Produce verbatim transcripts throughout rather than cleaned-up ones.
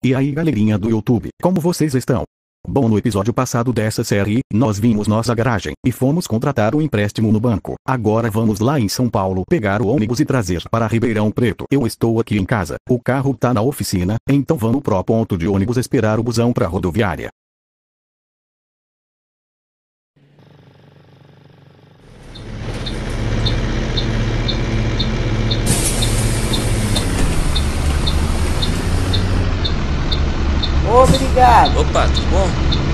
E aí galerinha do YouTube, como vocês estão? Bom, no episódio passado dessa série, nós vimos nossa garagem, e fomos contratar um empréstimo no banco. Agora vamos lá em São Paulo pegar o ônibus e trazer para Ribeirão Preto. Eu estou aqui em casa, o carro tá na oficina, então vamos pro ponto de ônibus esperar o busão pra rodoviária. Obrigado. Opa, tudo bom?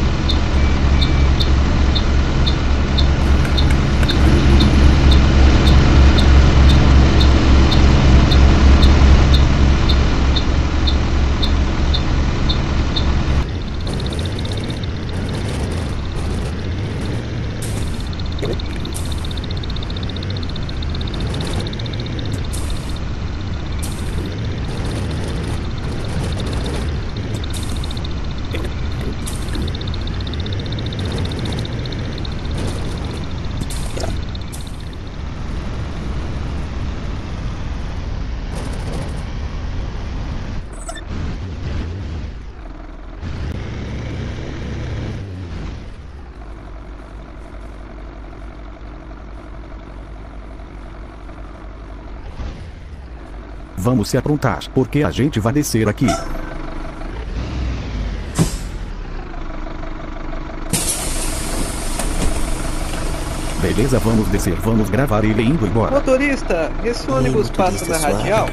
Vamos se aprontar, porque a gente vai descer aqui. Beleza, vamos descer, vamos gravar ele indo embora. Motorista, esse Ih, ônibus passa motorista na suave. radial?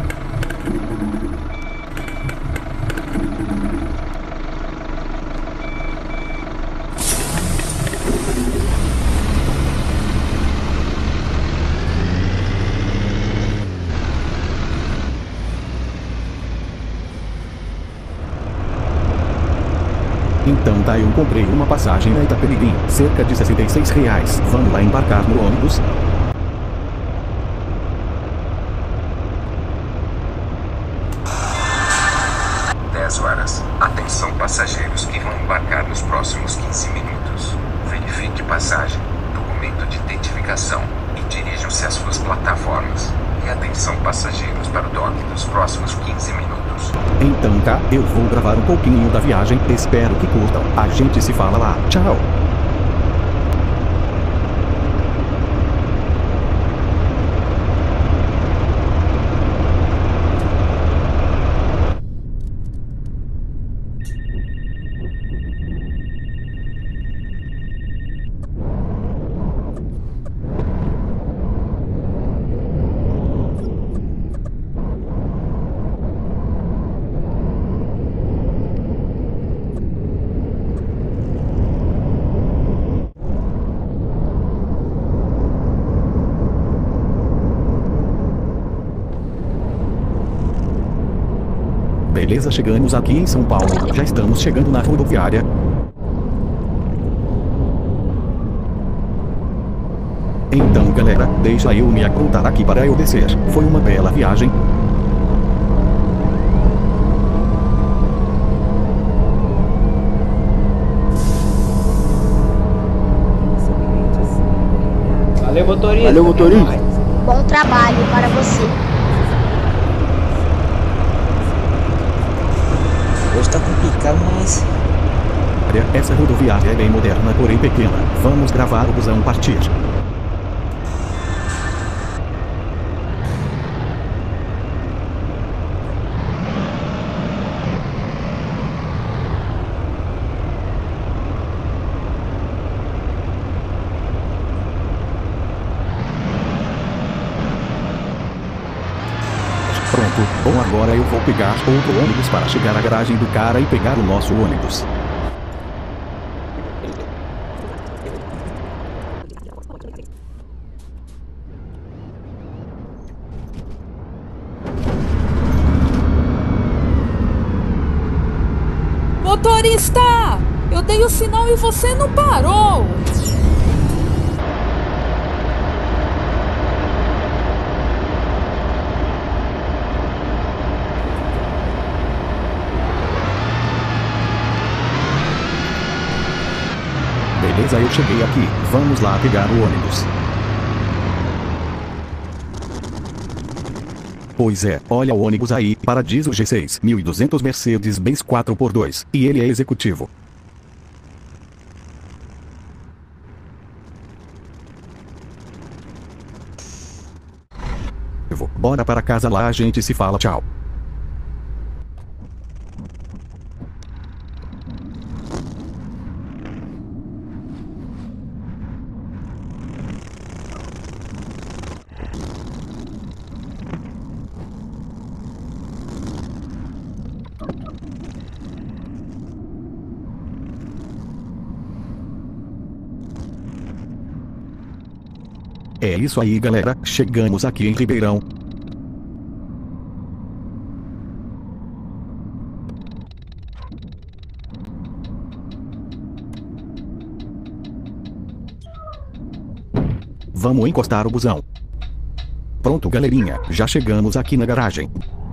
Então tá, eu comprei uma passagem na Itapemirim, cerca de sessenta e seis reais. Vamos lá embarcar no ônibus? dez horas. Atenção passageiros que vão embarcar nos próximos quinze minutos. Verifique passagem, documento de identificação e dirijam-se às suas plataformas. E atenção passageiros para o dock dos próximos quinze minutos. Então tá, eu vou gravar um pouquinho da viagem, espero que curtam. A gente se fala lá, tchau! Beleza, chegamos aqui em São Paulo, já estamos chegando na rodoviária. Então galera, deixa eu me aprontar aqui para eu descer. Foi uma bela viagem. Valeu, motorista. Valeu, motorista. Bom trabalho para você. Hoje tá complicado, mas... Essa rodoviária é bem moderna, porém pequena. Vamos gravar o busão partir. Pronto, bom, agora eu vou pegar outro ônibus para chegar à garagem do cara e pegar o nosso ônibus. Motorista! Eu dei o sinal e você não parou! Beleza, eu cheguei aqui. Vamos lá pegar o ônibus. Pois é, olha o ônibus aí, Paradiso G seis mil e duzentos Mercedes-Benz quatro por dois, e ele é executivo. Bora para casa lá, a gente se fala, tchau. É isso aí, galera, chegamos aqui em Ribeirão. Vamos encostar o busão. Pronto, galerinha, já chegamos aqui na garagem.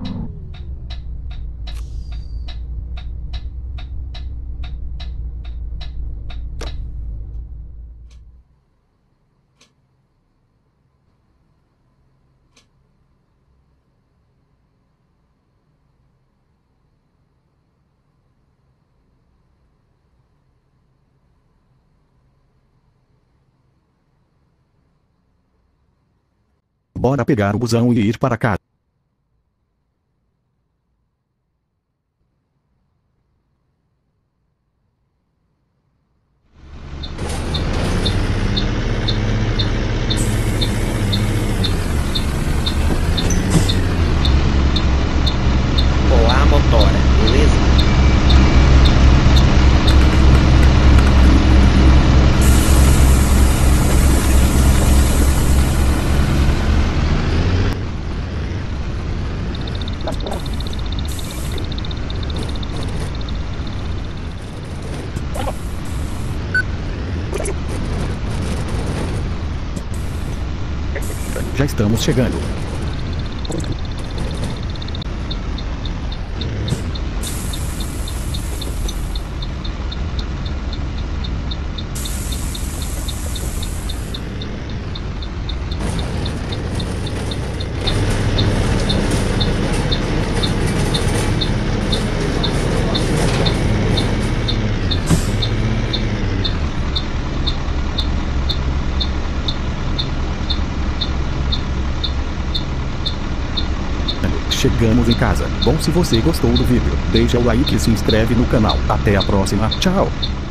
Bora pegar o busão e ir para casa. Olá, motora, beleza? Já estamos chegando. Chegamos em casa. Bom, se você gostou do vídeo, deixa o like e se inscreve no canal. Até a próxima. Tchau!